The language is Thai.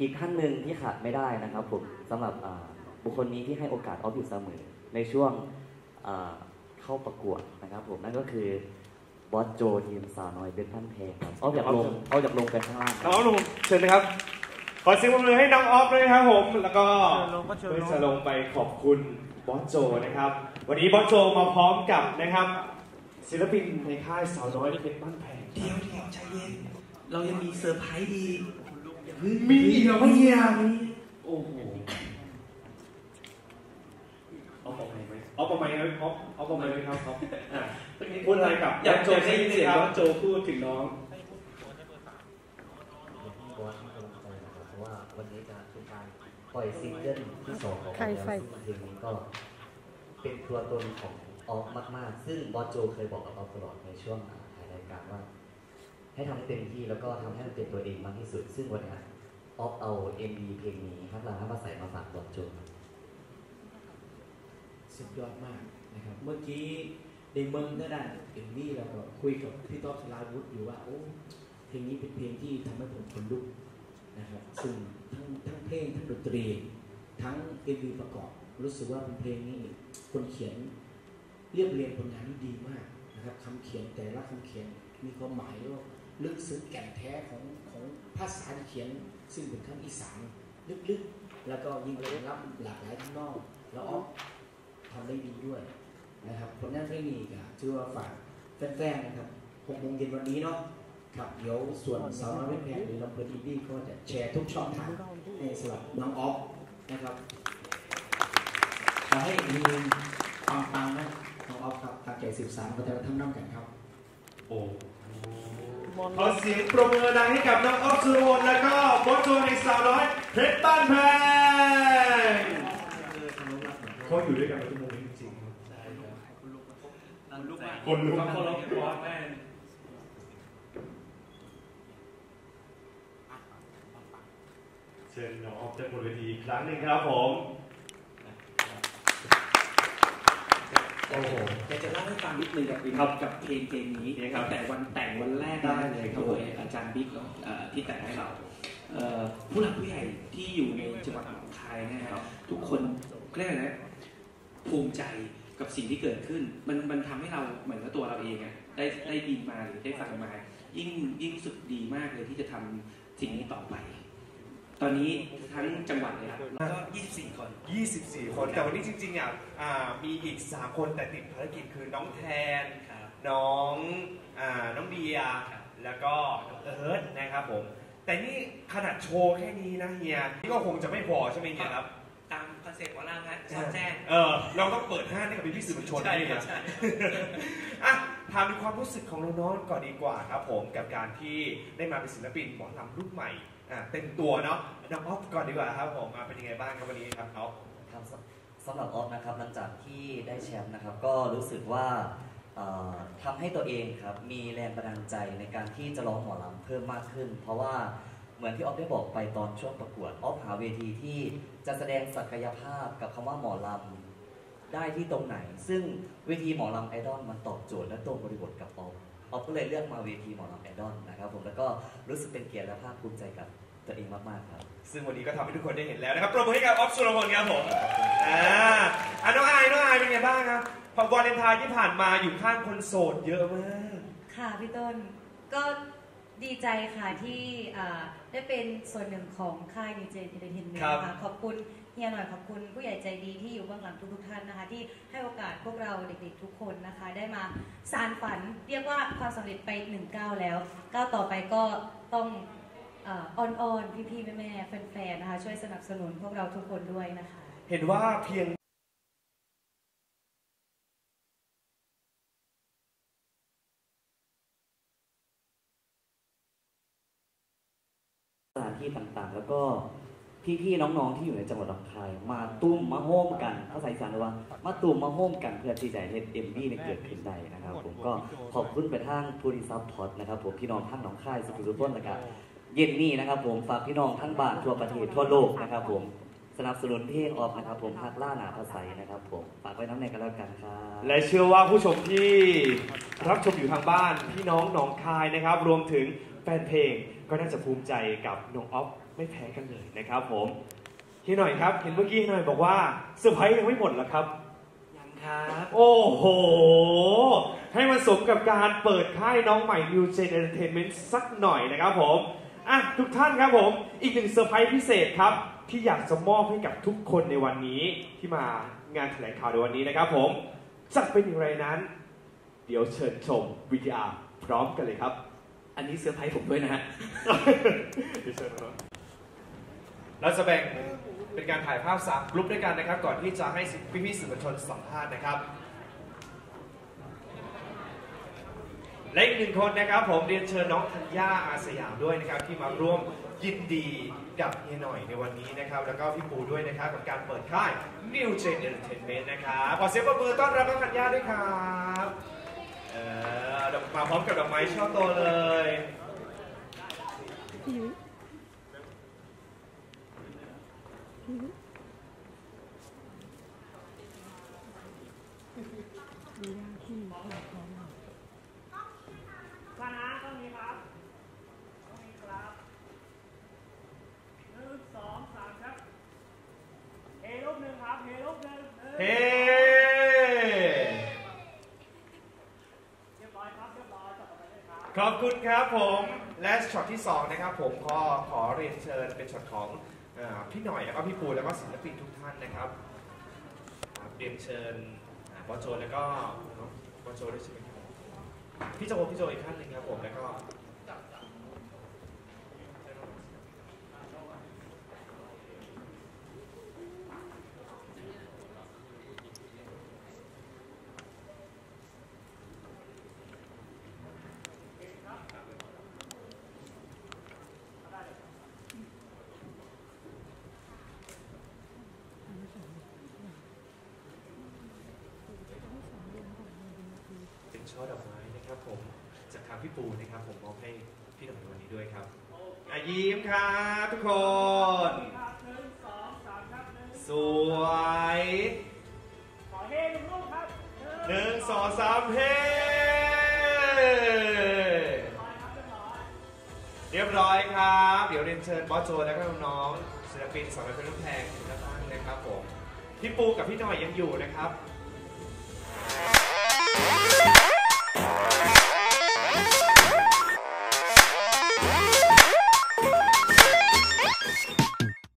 อีกท่านหนึ่งที่ขาดไม่ได้นะครับผมสำหรับบุคคลนี้ที่ให้โอกาสออฟอยู่เสมอในช่วงเข้าประกวดนะครับผมนั่นก็คือบอสโจทีมสาวน้อยเป็นท่านเพลงครับออฟอยากลงไปข้างล่างน้องออฟลงเชิญนะครับขอเสียงปรบมือให้น้องออฟด้วยครับผมแล้วก็เพื่อจะลงไปขอบคุณบอสโจนะครับวันนี้บอสโจมาพร้อมกับนะครับศิลปินในค่ายสาวน้อยเพชรบ้านแพงเดี๋ยวใจเย็นเรายังมีเซอร์ไพรส์ดีมีอีกเหรอเมื่อกี้โอ้โหเอาประมาณไหมเอาประมาณไหมครับพูดอะไรกับอยากโจได้ยินเสียงว่าโจพูดถึงน้องบอสให้กำลังใจนะครับเพราะว่าวันนี้จะเป็นการปล่อยซิงเกิลที่2ของเพลงนี้ก็เป็นตัวตนของออฟมากๆซึ่งบอสโจเคยบอกกับออฟตลอดในช่วงถ่ายรายการว่าให้ทำให้เต็มที่แล้วก็ทำให้มันเป็นตัวเองมากที่สุดซึ่งวันนี้ออฟเอา MV เพลงนี้ฮักลาฮักมาใส่มาฝากบอสโจสุดยอดมากนะครับเมื่อกี้ในเมืองนั่นน่ะMVเราก็คุยกับพี่ต๊อบธราวุฒิอยู่ว่าโอ้เพลงนี้เป็นเพลงที่ทำให้ผมขนลุกนะครับซึ่งทั้งเพลงทั้งดนตรีทั้ง MV ประกอบรู้สึกว่าเป็นเพลงนี้คนเขียนเรียบเรียงผลงานที่ดีมากนะครับคำเขียนแต่ละคำเขียนมีความหมายว่าลึกซึ้งแก่นแท้ของภาษาที่เขียนซึ่งเป็นคำอีสานลึกๆแล้วก็ยิ่งรับหลากหลายทั้งนอกแล้วออฟทำได้ดีด้วยนะครับผลงานเพลงนี้ก็ถือว่าฝากแฟนๆนะครับ6 โมงเย็นวันนี้เนาะครับเดี๋ยวส่วนสาวน้อยเพชรแพงหรือลำเพลินอินดี้ก็จะแชร์ทุกช่องทางให้สำหรับน้องออฟนะครับขอให้มีปังๆนะน้องออฟครับตาแก่13ก็จะทำน้ำกันครับโอ้ขอเสียงปรบมือดังให้กับน้องออฟสุรวนแล้วก็บอสโจในสาวน้อยเพชรบ้านแพงเขาอยู่ด้วยกันมาชั่วโมงจริงๆครับคนลุกมากคนลุกบอสแม่เชิญน้องออฟจากบนเวทีอีกครั้งหนึ่งครับผมโอ้โหจะเล่าให้ฟังนิดนึงกับเพลงนี้นะครับแต่วันแต่งวันแรกได้เลยโดยอาจารย์บิ๊กเนาะที่แต่งให้เราผู้หลักผู้ใหญ่ที่อยู่ในจังหวัดหนองคายนะครับทุกคนเรียกอะไรนะภูมิใจกับสิ่งที่เกิดขึ้นมันทำให้เราเหมือนกับตัวเราเองอะได้ยินมาหรือได้ฟังมายิ่งรู้สึกดีมากเลยที่จะทำสิ่งนี้ต่อไปตอนนี้ทั้งจังหวัดเลยครับแล้วก็24 คนแต่วันนี้จริงๆมีอีก3 คนแต่ติดภารกิจคือน้องแทนน้องเบียร์แล้วก็เอิร์ธนะครับผมแต่นี่ขนาดโชว์แค่นี้นะเฮียนี่ก็คงจะไม่พอใช่ไหมเฮียครับตามคอนเซ็ปต์ว่าล่างฮะสอดแจ้งเราต้องเปิดห้างให้กับพี่สื่อมวลชนนี่นะถามถึงความรู้สึกของน้องๆก่อนดีกว่าครับผมกับการที่ได้มาเป็นศิลปินหมอลำรุ่นใหม่เต็มตัวเนาะน้องออฟก่อนดีกว่าครับผมเป็นยังไงบ้างครับวันนี้ครับออฟครับสำหรับออฟนะครับหลังจากที่ได้แชมป์นะครับก็รู้สึกว่าทำให้ตัวเองครับมีแรงบันดาลใจในการที่จะร้องหมอลำเพิ่มมากขึ้นเพราะว่าเหมือนที่ออฟได้บอกไปตอนช่วงประกวดออฟหาเวทีที่จะแสดงศักยภาพกับคำว่าหมอลำได้ที่ตรงไหนซึ่งเวทีหมอลำไอดอลมันตอบโจทย์และตรงบริบทกับออฟก็เลยเลือกมาเวทีหมอลำไอดอลนะครับผมแล้วก็รู้สึกเป็นเกียรติและภาคภูมิใจกับตัวเองมากๆครับซึ่งวันนี้ก็ทำให้ทุกคนได้เห็นแล้วนะครับปรบมือให้กับออฟสุรพลครับผมน้องอายเป็นไงบ้างครับพอวาเลนไทน์ที่ผ่านมาอยู่ข้างคนโสดเยอะมากค่ะพี่ต้นก็ดีใจค่ะที่ได้เป็นส่วนหนึ่งของค่ายนิวเจนเอนเตอร์เทนเมนต์ค่ะขอบคุณเฮียหน่อยขอบคุณผู้ใหญ่ใจดีที่อยู่เบื้องหลังทุกท่านนะคะที่ให้โอกาสพวกเราเด็กๆทุกคนนะคะได้มาสานฝันเรียกว่าความสำเร็จไป1 ก้าวแล้วก้าวต่อไปก็ต้องอ้อนๆพี่ๆแม่ๆแฟนๆนะคะช่วยสนับสนุนพวกเราทุกคนด้วยนะคะเห็นว่าเพียงสถานที่ต่างๆแล้วก็พี่ๆน้องๆที่อยู่ในจังหวัดหนองคายมาตุ้มมาโฮมกันภาษาอีสานเลยว่ามาตุ้มมาโฮมกันเพื่อที่จะเฮ็ดMVในเกิดขึ้นได้นะครับผมก็ขอบคุณไปทางผู้ที่ซัพพอร์ตนะครับผมพี่น้องทั้งหนองคายสุขุมต้นนะครับเย็นนี้นะครับผมฝากพี่น้องทั้งบ้านทั่วประเทศทั่วโลกนะครับผมสนับสนุนเพลงออกนะครับผมฮักล่าหนาภาษานะครับผมฝากไว้น้ำในกันแล้วกันครับและเชื่อว่าผู้ชมที่รับชมอยู่ทางบ้านพี่น้องหนองคายนะครับรวมถึงแฟนเพลงก็น่าจะภูมิใจกับน้องออฟไม่แพ้กันเลยนะครับผมเฮียหน่อยครับเห็นเมื่อกี้เฮียหน่อยบอกว่าเซอร์ไพรส์ยังไม่หมดเหรอครับยังครับโอ้โหให้มันสมกับการเปิดค่ายน้องใหม่ New Gen Entertainment สักหน่อยนะครับผมอ่ะทุกท่านครับผมอีกหนึ่งเซอร์ไพรส์พิเศษครับที่อยากจะมอบให้กับทุกคนในวันนี้ที่มางานแถลงข่าวในวันนี้นะครับผมจะเป็นอย่างไรนั้นเดี๋ยวเชิญชม VTR พร้อมกันเลยครับอันนี้เซอร์ไพรส์ผมด้วยนะฮะเราจะแบ่งเป็นการถ่ายภาพ3กลุ่มด้วยกันนะครับก่อนที่จะให้พี่ๆสื่อมวลชนสัมภาษณ์นะครับและอีกหนึ่งคนนะครับผมเรียนเชิญน้องธัญญาอาสยามด้วยนะครับที่มาร่วมยินดีกับเฮียหน่อยในวันนี้นะครับแล้วก็พี่ปูด้วยนะครับกับการเปิดค่าย New Gen Entertainment นะครับขอเสียงปรบมือต้อนรับน้องธัญญาด้วยครับมาพร้อมกับดอกไม้ช่อโตเลยเฮ้ขอบคุณครับผมและช็อตที่2นะครับผมก็ขอเรียนเชิญเป็นช็อตของพี่หน่อยแล้วก็พี่ปูแล้วก็ศิลปินทุกท่านนะครับเรียนเชิญบอสโจแล้วก็บอสโจด้วยใช่ไหมครับพี่โจอีกท่านหนึ่งครับผมแล้วก็ช่อดอกไม้นะครับผมจากทางพี่ปูนะครับผมมอบให้พี่หน่อยในวันนี้ด้วยครับยิ้มครับทุกคนสวยขอเฮ้1 รูปครับ1 2 3เฮ้เรียบร้อยครับเดี๋ยวเรียนเชิญบอสโจและก็น้องศิลปินสาวน้อยเป็นลูกแพงทุกท่านนะครับผมพี่ปูกับพี่หน่อยยังอยู่นะครับ